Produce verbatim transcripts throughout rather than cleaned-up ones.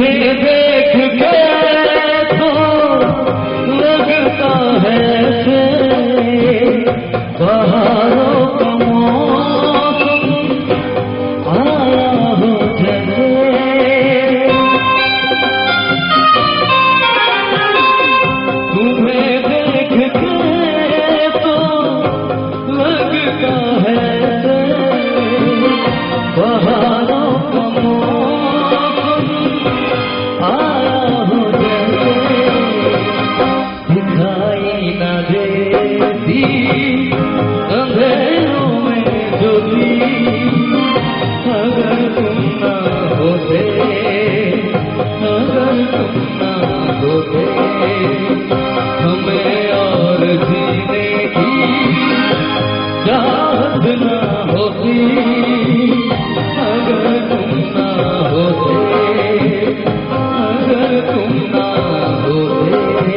तुम्हें देख के तो लगता है से बहारों का मौसम आया हो जैसे। तुम्हें देख के तो लगता है से बहारों का मौसम आया हो जैसे। दिखाई न देती अंधेरों में ज्योति, अगर तुम ना होते, अगर तुम ना होते, हमें और जीने की चाहत ना होती, अगर तुम ना होते, अगर तुम ना होते।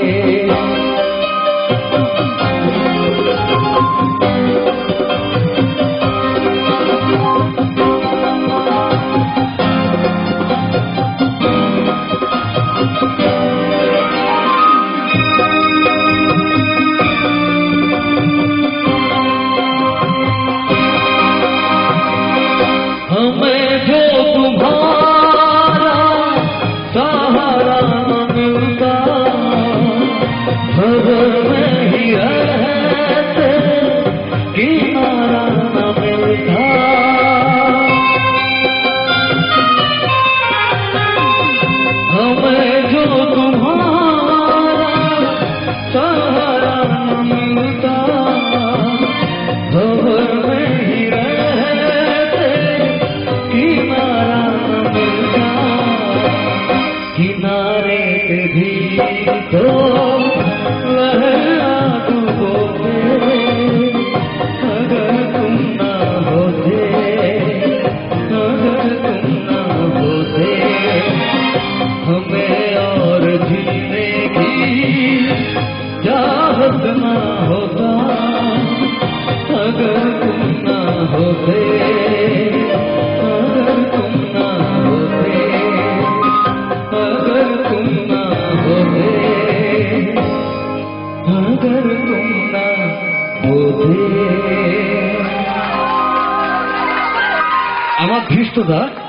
हमें जो तुम्हारा सहारा न मिलता, घर में ही रहते किनारा न मिलता। हमें जो तुम्हारा सहारा न मिलता, घर में ही रहते किनारा न मिलता। किनारे पे भी तो लहरा डूबोगे, अगर तुम ना होते, अगर तुम ना होते, हमें और जीने की चाहत ना होता, अगर तुम ना होते, अगर तुम ना होते, अगर तुम ना होते, अगर तुम ना होते। আমার ধৃষ্টতা